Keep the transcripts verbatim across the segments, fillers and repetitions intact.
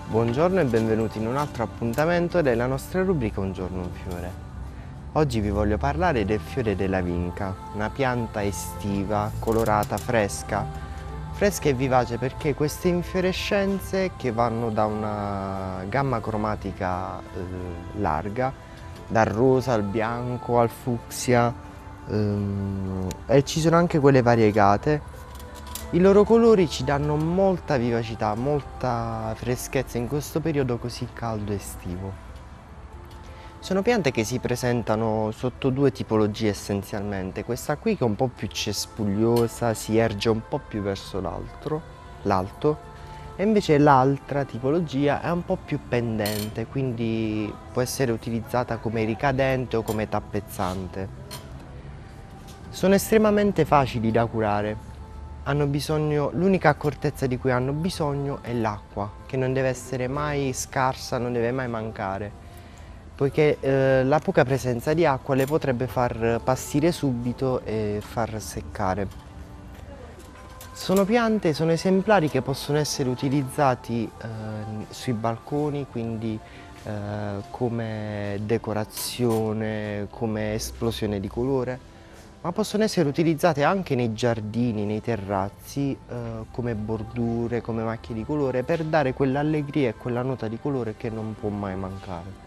Buongiorno e benvenuti in un altro appuntamento della nostra rubrica Un giorno un fiore. Oggi vi voglio parlare del fiore della vinca, una pianta estiva, colorata, fresca, fresca e vivace perché queste infiorescenze che vanno da una gamma cromatica eh, larga, dal rosa al bianco al fucsia, ehm, e ci sono anche quelle variegate. I loro colori ci danno molta vivacità, molta freschezza in questo periodo così caldo estivo. Sono piante che si presentano sotto due tipologie essenzialmente, questa qui che è un po' più cespugliosa, si erge un po' più verso l'alto, l'alto, e invece l'altra tipologia è un po' più pendente, quindi può essere utilizzata come ricadente o come tappezzante. Sono estremamente facili da curare. Hanno bisogno, l'unica accortezza di cui hanno bisogno è l'acqua, che non deve essere mai scarsa, non deve mai mancare, poiché eh, la poca presenza di acqua le potrebbe far passire subito e far seccare. Sono piante, sono esemplari che possono essere utilizzati eh, sui balconi, quindi eh, come decorazione, come esplosione di colore, ma possono essere utilizzate anche nei giardini, nei terrazzi, eh, come bordure, come macchie di colore, per dare quell'allegria e quella nota di colore che non può mai mancare.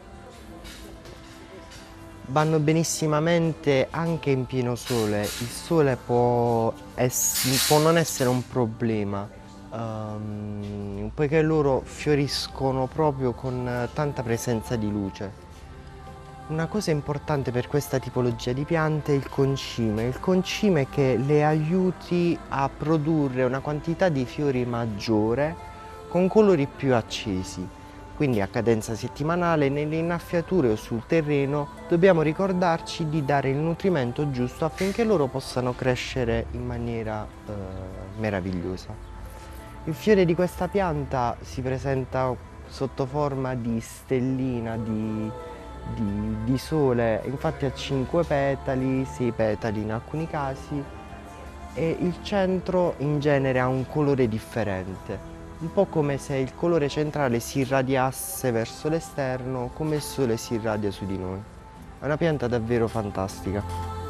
Vanno benissimamente anche in pieno sole, il sole può, ess- può non essere un problema, ehm, poiché loro fioriscono proprio con tanta presenza di luce. Una cosa importante per questa tipologia di piante è il concime, il concime che le aiuti a produrre una quantità di fiori maggiore con colori più accesi. Quindi a cadenza settimanale nelle innaffiature o sul terreno dobbiamo ricordarci di dare il nutrimento giusto affinché loro possano crescere in maniera eh, meravigliosa. Il fiore di questa pianta si presenta sotto forma di stellina, di di, di sole, infatti ha cinque petali, sei petali in alcuni casi, e il centro in genere ha un colore differente, un po' come se il colore centrale si irradiasse verso l'esterno come il sole si irradia su di noi. È una pianta davvero fantastica.